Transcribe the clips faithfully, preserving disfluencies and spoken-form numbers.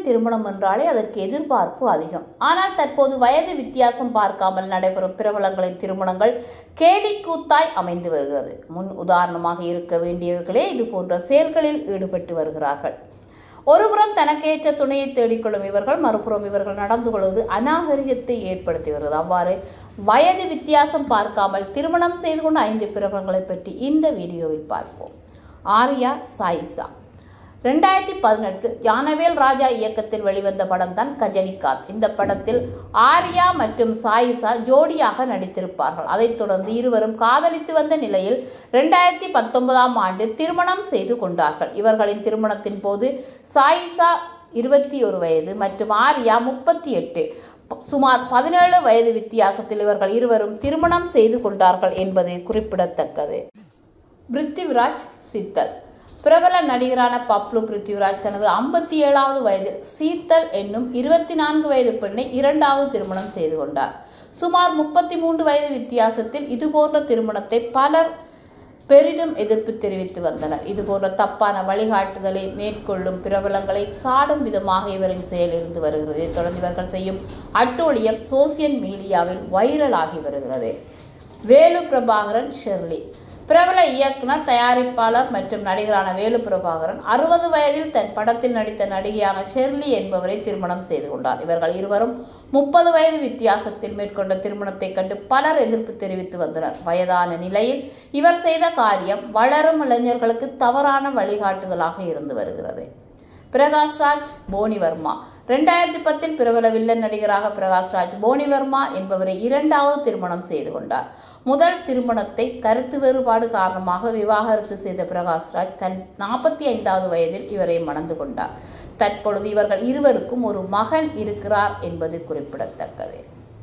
திருமணம் என்றாலே அதற்கு எதிர்பார்ப்பு அதிகம். ஆனால் தற்போது வயது வித்தியாசம் பார்க்காமல் நடைபெறும் பிரபலங்களின் திருமணங்கள் கேலிக்கூத்தாய் அமைந்து வருகிறது. முன் உதாரணமாக இருக்க வேண்டியவர்களே இது போன்ற செயல்களில் ஈடுபட்டு வருகிறார்கள். ஒருபுறம் தனக்கேற்ற துணையை தேடிக்கொள்ளும் இவர்கள், மறுபுறம் இவர்கள் நடந்து கொள்வது அநாகரிகத்தை ஏற்படுத்தி வருகிறது. அவ்வாறு வயது வித்தியாசம் பார்க்காமல் திருமணம் செய்து கொண்ட ஐந்து பிரபலங்களை பற்றி இந்த வீடியோவில் பார்ப்போம். ஆர்யா சாயிஷா. ரெண்டாயிரத்தி பதினெட்டு ஞானவேல் ராஜா இயக்கத்தில் வெளிவந்த படம் தான் கஜினிகாந்த். இந்த படத்தில் ஆர்யா மற்றும் சாயிஷா ஜோடியாக நடித்திருப்பார்கள். அதைத் தொடர்ந்து இருவரும் காதலித்து வந்த நிலையில் ரெண்டாயிரத்தி பத்தொன்பதாம் ஆண்டு திருமணம் செய்து கொண்டார்கள். இவர்களின் திருமணத்தின் போது சாயிஷா இருபத்தி ஒரு வயது மற்றும் ஆர்யா முப்பத்தி எட்டு சுமார் பதினேழு வயது வித்தியாசத்தில் இவர்கள் இருவரும் திருமணம் செய்து கொண்டார்கள் என்பது குறிப்பிடத்தக்கது. பிருத்திவிராஜ் சித்தல். பிரபல நடிகரான பப்ளு பிருத்திவிராஜ் தனது ஐம்பத்தி ஏழாவது வயதில் சீத்தல் என்னும் இருபத்தி நான்கு வயது பெண்ணை இரண்டாவது திருமணம் செய்து கொண்டார். சுமார் முப்பத்தி மூன்று வயது வித்தியாசத்தில் இதுபோன்ற திருமணத்தை பலர் பெரிதும் எதிர்ப்பு தெரிவித்து வந்தனர். இதுபோன்ற தப்பான வழிகாட்டுதலை மேற்கொள்ளும் பிரபலங்களை சாடும் விதமாக இவரின் செயல் இருந்து வருகிறது. இதைத் தொடர்ந்து இவர்கள் செய்யும் அட்டூழியம் சோசியல் மீடியாவில் வைரலாகி வருகிறது. வேலு பிரபாகரன் ஷெர்லி. பிரபல இயக்குனர், தயாரிப்பாளர் மற்றும் நடிகரான வேலு பிரபாகரன் அறுபது வயதில் தன் படத்தில் நடித்த நடிகையான ஷெர்லி என்பவரை திருமணம் செய்து கொண்டார். இவர்கள் இருவரும் முப்பது வயது வித்தியாசத்தில் மேற்கொண்ட திருமணத்தை கண்டு பலர் எதிர்ப்பு தெரிவித்து வந்தனர். வயதான நிலையில் இவர் செய்த காரியம் வளரும் இளைஞர்களுக்கு தவறான வழிகாட்டுதலாக இருந்து வருகிறது. பிரகாஷ்ராஜ் போனிவர்மா. ரெண்டாயிரத்தி பத்தில் பிரபல வில்லன் நடிகராக பிரகாஷ்ராஜ் போனிவர்மா என்பவரை இரண்டாவது திருமணம் செய்து கொண்டார். முதல் திருமணத்தை கருத்து வேறுபாடு காரணமாக விவாகரத்து செய்த பிரகாஷ்ராஜ் தன் நாற்பத்தி ஐந்தாவது வயதில் இவரை மணந்து கொண்டார். தற்பொழுது இவர்கள் இருவருக்கும் ஒரு மகன் இருக்கிறார் என்பது குறிப்பிடத்தக்கது.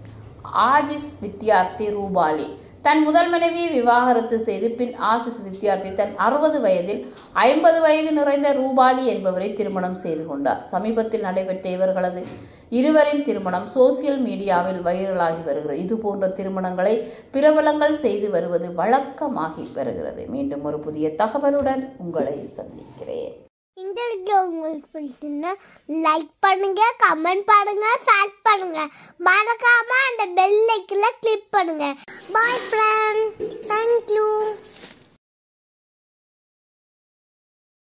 ஆசிஸ் வித்யார்த்தி ரூபாலி. தன் முதல் மனைவியை விவாகரத்து செய்து பின் ஆசிஸ் வித்யார்த்தி தன் அறுபது வயதில் ஐம்பது வயது நிறைந்த ரூபாலி என்பவரை திருமணம் செய்து கொண்டார். சமீபத்தில் நடைபெற்ற இவர்களது இருவரின் திருமணம் சோசியல் மீடியாவில் வைரலாகி வருகிறது. இது போன்ற திருமணங்களை பிரபலங்கள் செய்து வருவது வழக்கமாகி வருகிறது. மீண்டும் ஒரு புதிய தகவலுடன் உங்களை சந்திக்கிறேன். இந்த வீடியோ உங்களுக்கு பிடிச்சிருந்தா லைக் பண்ணுங்க, கமெண்ட் பண்ணுங்க, ஷேர் பண்ணுங்க, மறக்காம அந்த பெல் ஐகானை கிளிக் பண்ணுங்க. Bye friends, thank you.